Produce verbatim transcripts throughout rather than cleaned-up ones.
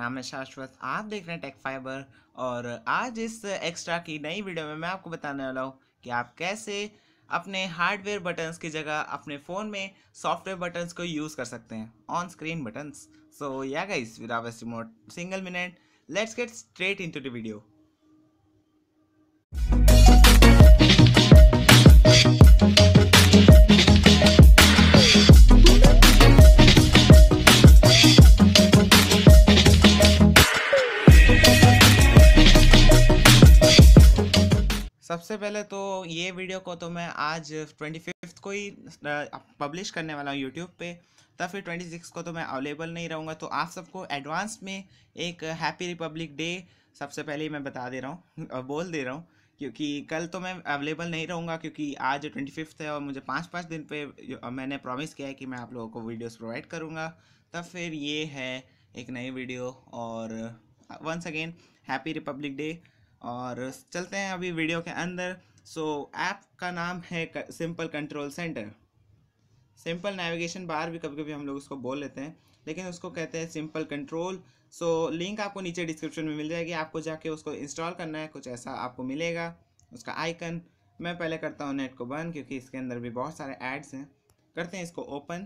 नाम है शाश्वत। आप देख रहे हैं टेक फाइबर और आज इस एक्स्ट्रा की नई वीडियो में मैं आपको बताने वाला हूँ कि आप कैसे अपने हार्डवेयर बटन्स की जगह अपने फ़ोन में सॉफ्टवेयर बटन्स को यूज़ कर सकते हैं, on screen buttons. So yeah guys, without wasting more single minute, let's get straight into the video. सबसे पहले तो ये वीडियो को तो मैं आज ट्वेंटी फिफ्थ को ही पब्लिश करने वाला हूँ यूट्यूब पे, तब फिर ट्वेंटी सिक्स को तो मैं अवेलेबल नहीं रहूँगा। तो आप सबको एडवांस में एक हैप्पी रिपब्लिक डे सबसे पहले ही मैं बता दे रहा हूँ और बोल दे रहा हूँ, क्योंकि कल तो मैं अवेलेबल नहीं रहूँगा क्योंकि आज ट्वेंटी फिफ्थ है और मुझे पाँच पाँच दिन पे मैंने प्रॉमिस किया है कि मैं आप लोगों को वीडियोस प्रोवाइड करूँगा। तब फिर ये है एक नई वीडियो और once again happy republic day. और चलते हैं अभी वीडियो के अंदर। सो ऐप का नाम है simple control centre. Simple navigation bar भी कभी कभी हम लोग उसको बोल लेते हैं, लेकिन उसको कहते हैं सिंपल कंट्रोल। सो लिंक आपको नीचे डिस्क्रिप्शन में मिल जाएगी, आपको जाके उसको इंस्टॉल करना है। कुछ ऐसा आपको मिलेगा उसका आइकन। मैं पहले करता हूँ नेट को बंद क्योंकि इसके अंदर भी बहुत सारे एड्स हैं। करते हैं इसको ओपन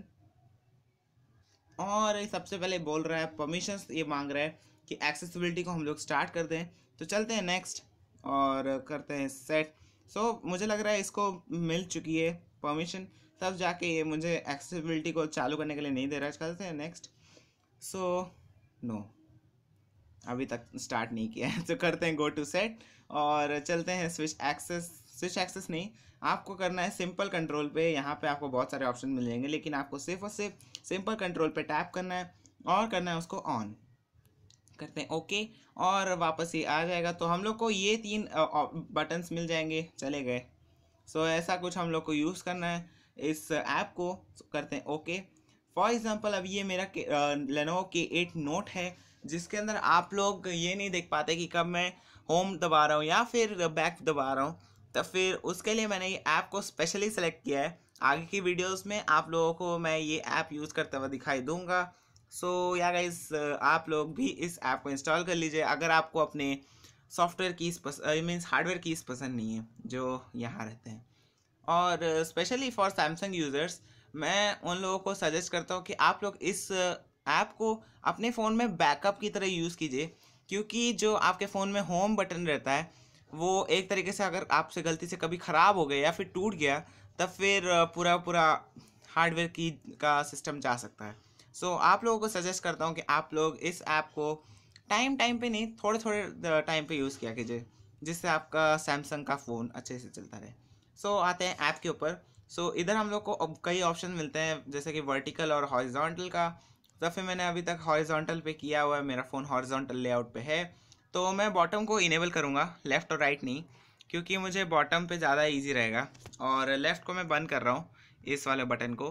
और सबसे पहले बोल रहा है परमिशंस, ये मांग रहा है कि एक्सेसिबिलिटी को हम लोग स्टार्ट कर दें। तो चलते हैं नेक्स्ट और करते हैं सेट। सो so, मुझे लग रहा है इसको मिल चुकी है परमिशन, तब जाके ये मुझे एक्सेसिबिलिटी को चालू करने के लिए नहीं दे रहा है। चलते हैं नेक्स्ट। सो नो, अभी तक स्टार्ट नहीं किया है। तो करते हैं गो टू सेट और चलते हैं स्विच एक्सेस। स्विच एक्सेस नहीं, आपको करना है सिंपल कंट्रोल पे। यहाँ पे आपको बहुत सारे ऑप्शन मिल जाएंगे, लेकिन आपको सिर्फ और सिर्फ सिंपल कंट्रोल पे टैप करना है और करना है उसको ऑन। करते हैं ओके और वापस ही आ जाएगा। तो हम लोग को ये तीन बटन्स मिल जाएंगे, चले गए। सो so, ऐसा कुछ हम लोग को यूज़ करना है इस ऐप को। so, करते हैं ओके। फॉर एग्जांपल अब ये मेरा लेनोवो के एट नोट है, जिसके अंदर आप लोग ये नहीं देख पाते कि कब मैं होम दबा रहा हूँ या फिर बैक दबा रहा हूँ। तो फिर उसके लिए मैंने ये ऐप को स्पेशली सेलेक्ट किया है। आगे की वीडियोस में आप लोगों को मैं ये ऐप यूज़ करते हुए दिखाई दूंगा। सो या गाइस, आप लोग भी इस ऐप को इंस्टॉल कर लीजिए अगर आपको अपने सॉफ्टवेयर कीज पसंद मीन्स हार्डवेयर कीज पसंद नहीं है जो यहाँ रहते हैं। और स्पेशली फॉर सैमसंग यूज़र्स मैं उन लोगों को सजेस्ट करता हूँ कि आप लोग इस ऐप को अपने फ़ोन में बैकअप की तरह यूज़ कीजिए, क्योंकि जो आपके फ़ोन में होम बटन रहता है वो एक तरीके से अगर आपसे गलती से कभी ख़राब हो गया या फिर टूट गया, तब फिर पूरा पूरा हार्डवेयर की का सिस्टम जा सकता है। सो so, आप लोगों को सजेस्ट करता हूँ कि आप लोग इस ऐप को टाइम टाइम पे नहीं, थोड़े थोड़े टाइम पे यूज़ किया कीजिए, जिससे आपका सैमसंग का फ़ोन अच्छे से चलता रहे। सो so, आते हैं ऐप के ऊपर। सो so, इधर हम लोग को अब कई ऑप्शन मिलते हैं, जैसे कि वर्टिकल और हॉरिजॉन्टल का। तो फिर मैंने अभी तक हॉरिजॉन्टल पे किया हुआ है, मेरा फ़ोन हॉरिजॉन्टल लेआउट पे है। तो मैं बॉटम को इनेबल करूँगा, लेफ़्ट और राइट नहीं, क्योंकि मुझे बॉटम पे ज़्यादा ईजी रहेगा। और लेफ़्ट को मैं बंद कर रहा हूँ, इस वाले बटन को।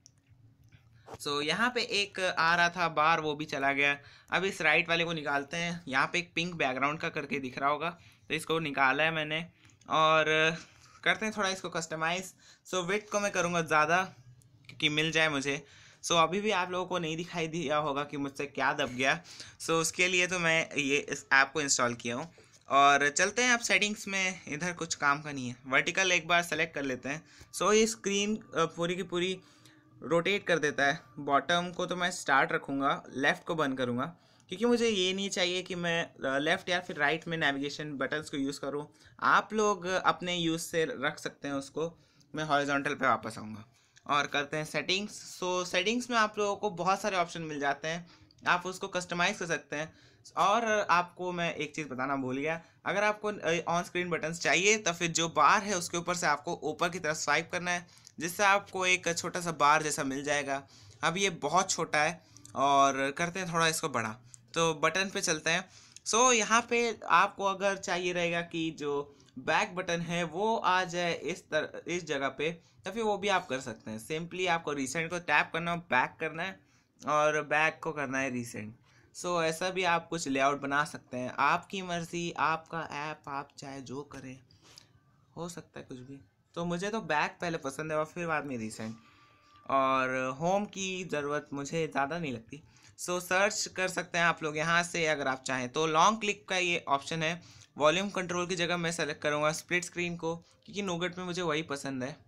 सो so, यहाँ पे एक आ रहा था बार, वो भी चला गया। अब इस राइट वाले को निकालते हैं। यहाँ पे एक पिंक बैकग्राउंड का करके दिख रहा होगा, तो इसको निकाला है मैंने और करते हैं थोड़ा इसको कस्टमाइज़। सो विड्थ को मैं करूँगा ज़्यादा क्योंकि मिल जाए मुझे। सो so, अभी भी आप लोगों को नहीं दिखाई दिया होगा कि मुझसे क्या दब गया। सो so, उसके लिए तो मैं ये इस ऐप को इंस्टॉल किया हूँ। और चलते हैं आप सेटिंग्स में, इधर कुछ काम का नहीं है। वर्टिकल एक बार सेलेक्ट कर लेते हैं। सो so, ये स्क्रीन पूरी की पूरी रोटेट कर देता है। बॉटम को तो मैं स्टार्ट रखूँगा, लेफ़्ट को बंद करूँगा, क्योंकि मुझे ये नहीं चाहिए कि मैं लेफ़्ट या फिर राइट में नेविगेशन बटन्स को यूज़ करूँ। आप लोग अपने यूज़ से रख सकते हैं उसको। मैं हॉरिजॉन्टल पे वापस आऊँगा और करते हैं सेटिंग्स। सो सेटिंग्स में आप लोगों को बहुत सारे ऑप्शन मिल जाते हैं, आप उसको कस्टमाइज़ कर सकते हैं। और आपको मैं एक चीज़ बताना भूल गया, अगर आपको ऑन स्क्रीन बटन्स चाहिए तो फिर जो बार है उसके ऊपर से आपको ऊपर की तरफ स्वाइप करना है, जिससे आपको एक छोटा सा बार जैसा मिल जाएगा। अब ये बहुत छोटा है और करते हैं थोड़ा इसको बड़ा। तो बटन पे चलते हैं। सो so, यहाँ पे आपको अगर चाहिए रहेगा कि जो बैक बटन है वो आ जाए इस तरह इस जगह पे, तो फिर वो भी आप कर सकते हैं। सिंपली आपको रिसेंट को टैप करना है, बैक करना है और बैक को करना है रिसेंट। सो so, ऐसा भी आप कुछ लेआउट बना सकते हैं, आपकी मर्ज़ी, आपका ऐप, आप चाहे जो करें, हो सकता है कुछ भी। तो मुझे तो बैक पहले पसंद है और फिर बाद में रिसेंट, और होम की ज़रूरत मुझे ज़्यादा नहीं लगती। सो सर्च कर सकते हैं आप लोग यहाँ से अगर आप चाहें तो। लॉन्ग क्लिक का ये ऑप्शन है। वॉल्यूम कंट्रोल की जगह मैं सेलेक्ट करूँगा स्प्लिट स्क्रीन को, क्योंकि नोगट में मुझे वही पसंद है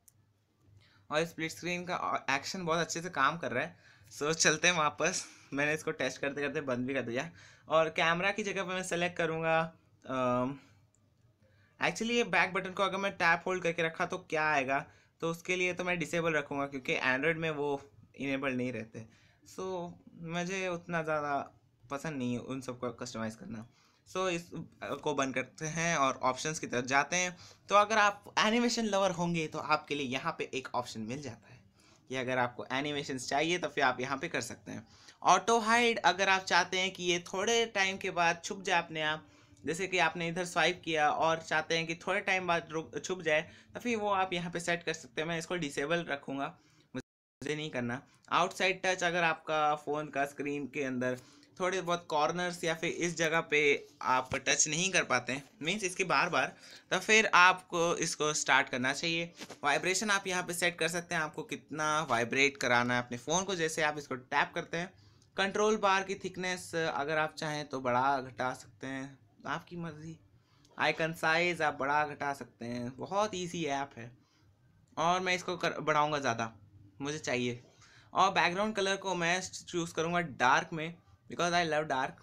और स्प्लिट स्क्रीन का एक्शन बहुत अच्छे से काम कर रहा है। सो चलते हैं वापस। मैंने इसको टेस्ट करते करते बंद भी कर दिया। और कैमरा की जगह पर मैं सेलेक्ट करूँगा, एक्चुअली ये बैक बटन को अगर मैं टैप होल्ड करके रखा तो क्या आएगा, तो उसके लिए तो मैं डिसेबल रखूँगा, क्योंकि एंड्रॉयड में वो इनेबल नहीं रहते। सो so, मुझे उतना ज़्यादा पसंद नहीं है उन सबको कस्टमाइज़ करना। सो so, इस को बंद करते हैं और ऑप्शंस की तरफ जाते हैं। तो अगर आप एनिमेशन लवर होंगे तो आपके लिए यहाँ पे एक ऑप्शन मिल जाता है कि अगर आपको एनिमेशन चाहिए तो फिर आप यहाँ पे कर सकते हैं। ऑटो हाइड, अगर आप चाहते हैं कि ये थोड़े टाइम के बाद छुप जाए अपने आप, जैसे कि आपने इधर स्वाइप किया और चाहते हैं कि थोड़े टाइम बाद रुक छुप जाए, तो फिर वो आप यहाँ पे सेट कर सकते हैं। मैं इसको डिसेबल रखूँगा, मुझे नहीं करना। आउटसाइड टच, अगर आपका फ़ोन का स्क्रीन के अंदर थोड़े बहुत कॉर्नर्स या फिर इस जगह पे आप टच नहीं कर पाते हैं, मीन्स इसके बार बार, तो फिर आपको इसको स्टार्ट करना चाहिए। वाइब्रेशन आप यहाँ पे सेट कर सकते हैं, आपको कितना वाइब्रेट कराना है अपने फ़ोन को, जैसे आप इसको टैप करते हैं। कंट्रोल बार की थिकनेस अगर आप चाहें तो बढ़ा घटा सकते हैं, आपकी मर्ज़ी। आइकन साइज़ आप बढ़ा घटा सकते हैं, बहुत ईजी ऐप है। और मैं इसको कर बढ़ाऊँगा ज़्यादा, मुझे चाहिए। और बैकग्राउंड कलर को मैं चूज़ करूँगा डार्क में, बिकॉज आई लव डार्क।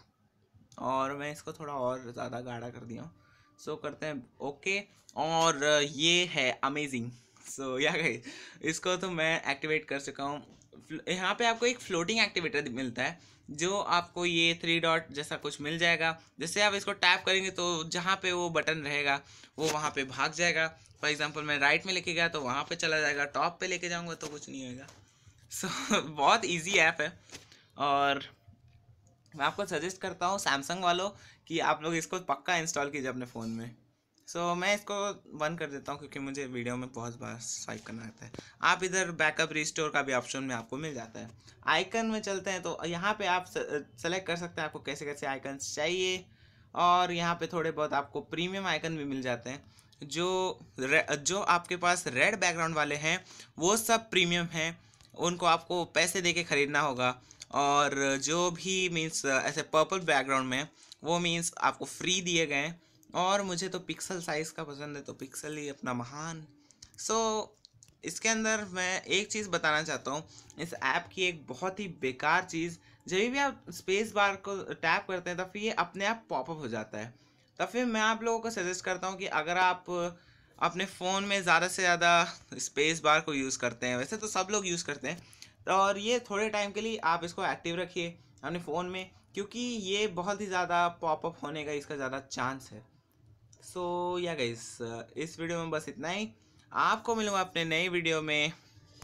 और मैं इसको थोड़ा और ज़्यादा गाढ़ा कर दिया हूँ। सो करते हैं ओके। और ये है अमेजिंग। सो या गाइस, इसको तो मैं एक्टिवेट कर चुका हूँ। यहाँ पे आपको एक फ्लोटिंग एक्टिवेटर मिलता है, जो आपको ये थ्री डॉट जैसा कुछ मिल जाएगा। जैसे आप इसको टैप करेंगे तो जहाँ पे वो बटन रहेगा वो वहाँ पे भाग जाएगा। फॉर एग्जांपल मैं राइट में लेके गया तो वहाँ पे चला जाएगा, टॉप पे लेके जाऊँगा तो कुछ नहीं होगा। सो so, बहुत इजी ऐप है। और मैं आपको सजेस्ट करता हूँ सैमसंग वालों कि आप लोग इसको पक्का इंस्टॉल कीजिए अपने फ़ोन में। सो so, मैं इसको बंद कर देता हूँ क्योंकि मुझे वीडियो में बहुत बार स्वाइप करना रहता है। आप इधर बैकअप रिस्टोर का भी ऑप्शन में आपको मिल जाता है। आइकन में चलते हैं तो यहाँ पे आप सेलेक्ट कर सकते हैं आपको कैसे कैसे आइकन्स चाहिए। और यहाँ पे थोड़े बहुत आपको प्रीमियम आइकन भी मिल जाते हैं। जो जो आपके पास रेड बैकग्राउंड वाले हैं वो सब प्रीमियम हैं, उनको आपको पैसे दे के ख़रीदना होगा। और जो भी मीन्स ऐसे पर्पल बैकग्राउंड में, वो मीन्स आपको फ्री दिए गए हैं। और मुझे तो पिक्सल साइज़ का पसंद है, तो पिक्सल ही अपना महान। सो so, इसके अंदर मैं एक चीज़ बताना चाहता हूँ, इस ऐप की एक बहुत ही बेकार चीज़, जब भी आप स्पेस बार को टैप करते हैं तब फिर ये अपने आप पॉपअप हो जाता है। तब फिर मैं आप लोगों को सजेस्ट करता हूँ कि अगर आप अपने फ़ोन में ज़्यादा से ज़्यादा स्पेस बार को यूज़ करते हैं, वैसे तो सब लोग यूज़ करते हैं, तो और ये थोड़े टाइम के लिए आप इसको एक्टिव रखिए अपने फ़ोन में, क्योंकि ये बहुत ही ज़्यादा पॉपअप होने का इसका ज़्यादा चांस है। सो या गाइस, इस वीडियो में बस इतना ही। आपको मिलूँगा अपने नए वीडियो में।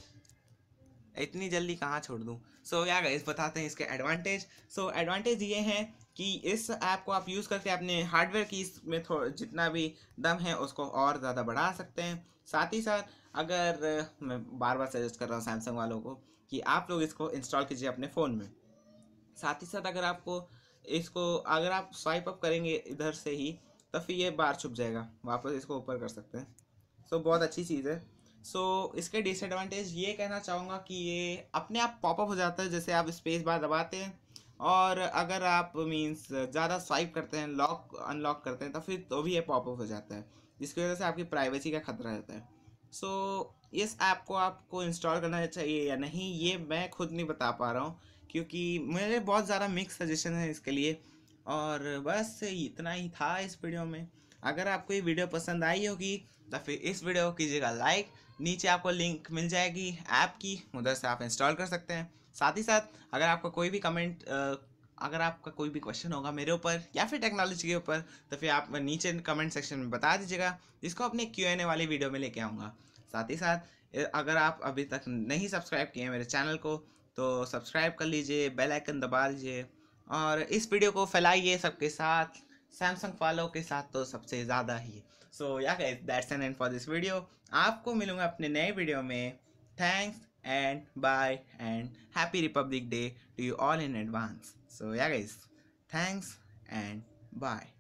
इतनी जल्दी कहाँ छोड़ दूँ। सो या गाइस, बताते हैं इसके एडवांटेज। सो एडवांटेज ये हैं कि इस ऐप को आप यूज़ करके अपने हार्डवेयर की इसमें थोड़ा जितना भी दम है उसको और ज़्यादा बढ़ा सकते हैं। साथ ही साथ अगर मैं बार बार सजेस्ट कर रहा हूँ सैमसंग वालों को कि आप लोग इसको इंस्टॉल कीजिए अपने फ़ोन में। साथ ही साथ अगर आपको इसको अगर आप स्वाइप अप करेंगे इधर से ही तो फिर ये बार छुप जाएगा, वापस इसको ऊपर कर सकते हैं। सो so, बहुत अच्छी चीज़ है। सो so, इसके डिसएडवांटेज ये कहना चाहूँगा कि ये अपने आप पॉपअप हो जाता है, जैसे आप स्पेस बार दबाते हैं। और अगर आप मीन्स ज़्यादा स्वाइप करते हैं, लॉक अनलॉक करते हैं, तो फिर तो भी ये पॉपअप हो जाता है, जिसकी वजह से आपकी प्राइवेसी का खतरा रहता है। सो so, इस ऐप को आपको इंस्टॉल करना चाहिए या नहीं, ये मैं खुद नहीं बता पा रहा हूँ, क्योंकि मेरे बहुत ज़्यादा मिक्स सजेशन है इसके लिए। और बस इतना ही था इस वीडियो में। अगर आपको ये वीडियो पसंद आई होगी तो फिर इस वीडियो को कीजिएगा लाइक। नीचे आपको लिंक मिल जाएगी ऐप की, उधर से आप इंस्टॉल कर सकते हैं। साथ ही साथ अगर आपका कोई भी कमेंट अगर आपका कोई भी क्वेश्चन होगा मेरे ऊपर या फिर टेक्नोलॉजी के ऊपर, तो फिर आप नीचे कमेंट सेक्शन में बता दीजिएगा, जिसको अपने क्यू एन ए वाली वीडियो में लेके आऊँगा। साथ ही साथ अगर आप अभी तक नहीं सब्सक्राइब किए हैं मेरे चैनल को तो सब्सक्राइब कर लीजिए, बेल आइकन दबा लीजिए और इस वीडियो को फैलाइए सबके साथ, सैमसंग वालों के साथ तो सबसे ज़्यादा ही। So yeah guys, that's an end for this video. आपको मिलूँगा अपने नए वीडियो में। Thanks and bye and happy republic day to you all in advance. So yeah guys, thanks and bye.